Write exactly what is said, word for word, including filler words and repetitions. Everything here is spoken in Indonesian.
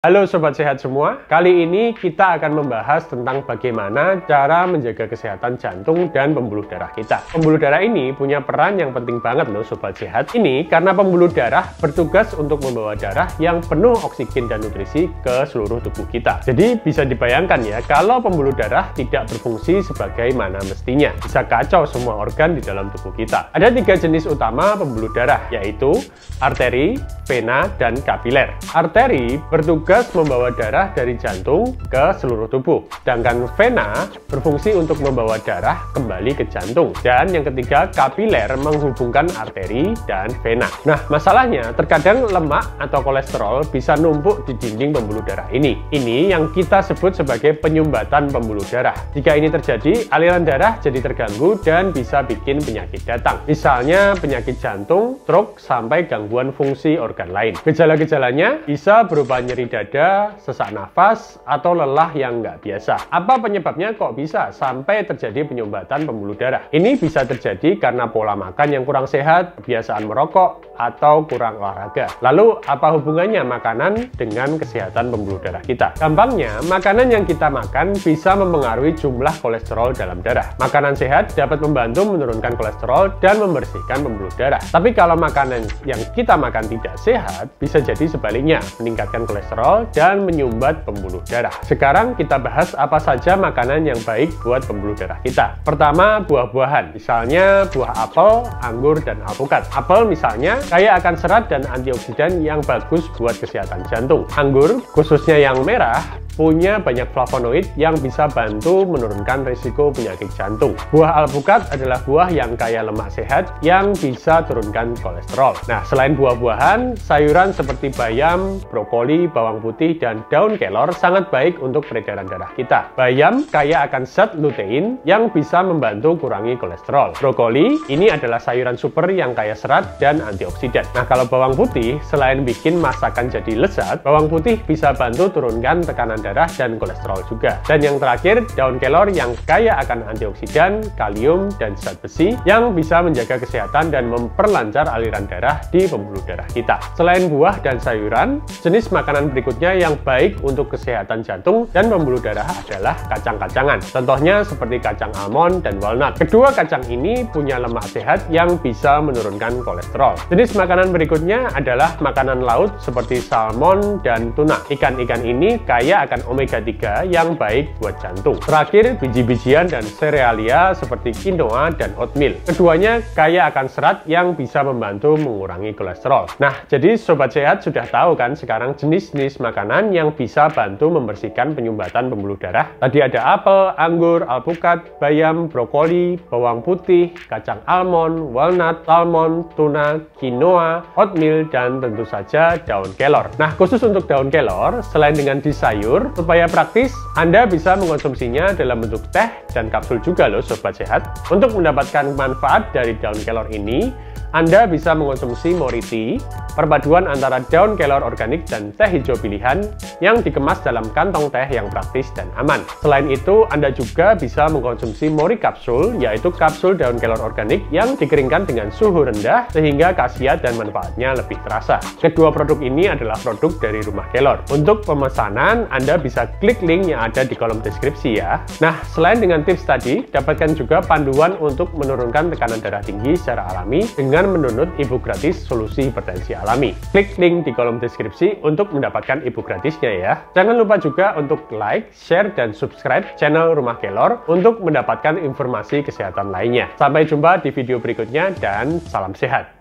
Halo Sobat Sehat semua, kali ini kita akan membahas tentang bagaimana cara menjaga kesehatan jantung dan pembuluh darah kita. Pembuluh darah ini punya peran yang penting banget loh Sobat Sehat. Ini karena pembuluh darah bertugas untuk membawa darah yang penuh oksigen dan nutrisi ke seluruh tubuh kita. Jadi bisa dibayangkan ya, kalau pembuluh darah tidak berfungsi sebagaimana mestinya, bisa kacau semua organ di dalam tubuh kita. Ada tiga jenis utama pembuluh darah, yaitu arteri, vena, dan kapiler. Arteri bertugas membawa darah dari jantung ke seluruh tubuh, sedangkan vena berfungsi untuk membawa darah kembali ke jantung, dan yang ketiga kapiler menghubungkan arteri dan vena. Nah, masalahnya terkadang lemak atau kolesterol bisa numpuk di dinding pembuluh darah ini. Ini yang kita sebut sebagai penyumbatan pembuluh darah. Jika ini terjadi, aliran darah jadi terganggu dan bisa bikin penyakit datang. Misalnya penyakit jantung, stroke, sampai gangguan fungsi organ lain. Gejala-gejalanya bisa berupa nyeri dada, sesak nafas, atau lelah yang nggak biasa. Apa penyebabnya kok bisa sampai terjadi penyumbatan pembuluh darah? Ini bisa terjadi karena pola makan yang kurang sehat, kebiasaan merokok, atau kurang olahraga. Lalu, apa hubungannya makanan dengan kesehatan pembuluh darah kita? Gampangnya, makanan yang kita makan bisa mempengaruhi jumlah kolesterol dalam darah. Makanan sehat dapat membantu menurunkan kolesterol dan membersihkan pembuluh darah. Tapi kalau makanan yang kita makan tidak sehat, bisa jadi sebaliknya, meningkatkan kolesterol dan menyumbat pembuluh darah. Sekarang kita bahas apa saja makanan yang baik buat pembuluh darah kita. Pertama, buah-buahan. Misalnya buah apel, anggur, dan alpukat. Apel misalnya kaya akan serat dan antioksidan yang bagus buat kesehatan jantung. Anggur, khususnya yang merah, punya banyak flavonoid yang bisa bantu menurunkan risiko penyakit jantung. Buah alpukat adalah buah yang kaya lemak sehat yang bisa turunkan kolesterol. Nah, selain buah-buahan, sayuran seperti bayam, brokoli, bawang putih, dan daun kelor sangat baik untuk peredaran darah kita. Bayam kaya akan zat lutein yang bisa membantu kurangi kolesterol. Brokoli ini adalah sayuran super yang kaya serat dan antioksidan. Nah, kalau bawang putih, selain bikin masakan jadi lezat, bawang putih bisa bantu turunkan tekanan darah dan kolesterol juga. Dan yang terakhir, daun kelor yang kaya akan antioksidan, kalium, dan zat besi yang bisa menjaga kesehatan dan memperlancar aliran darah di pembuluh darah kita. Selain buah dan sayuran, jenis makanan berikutnya yang baik untuk kesehatan jantung dan pembuluh darah adalah kacang-kacangan. Contohnya seperti kacang almond dan walnut. Kedua kacang ini punya lemak sehat yang bisa menurunkan kolesterol. Jenis makanan berikutnya adalah makanan laut seperti salmon dan tuna. Ikan-ikan ini kaya akan omega tiga yang baik buat jantung. Terakhir, biji-bijian dan serealia seperti quinoa dan oatmeal. Keduanya kaya akan serat yang bisa membantu mengurangi kolesterol. Nah, jadi Sobat Sehat sudah tahu kan sekarang jenis-jenis makanan yang bisa bantu membersihkan penyumbatan pembuluh darah. Tadi ada apel, anggur, alpukat, bayam, brokoli, bawang putih, kacang almond, walnut, salmon, tuna, quinoa, oatmeal, dan tentu saja daun kelor. Nah, khusus untuk daun kelor, selain dengan di sayur, supaya praktis, Anda bisa mengkonsumsinya dalam bentuk teh dan kapsul juga loh Sobat Sehat. Untuk mendapatkan manfaat dari daun kelor ini, Anda bisa mengkonsumsi Moriti, perpaduan antara daun kelor organik dan teh hijau pilihan yang dikemas dalam kantong teh yang praktis dan aman. Selain itu, Anda juga bisa mengkonsumsi Mori Kapsul, yaitu kapsul daun kelor organik yang dikeringkan dengan suhu rendah sehingga khasiat dan manfaatnya lebih terasa. Kedua produk ini adalah produk dari Rumah Kelor. Untuk pemesanan, Anda bisa klik link yang ada di kolom deskripsi ya. Nah, selain dengan tips tadi, dapatkan juga panduan untuk menurunkan tekanan darah tinggi secara alami dengan mendownload ebook gratis solusi hipertensi alami. Klik link di kolom deskripsi untuk mendapatkan ebook gratisnya ya. Jangan lupa juga untuk like, share, dan subscribe channel Rumah Kelor untuk mendapatkan informasi kesehatan lainnya. Sampai jumpa di video berikutnya dan salam sehat.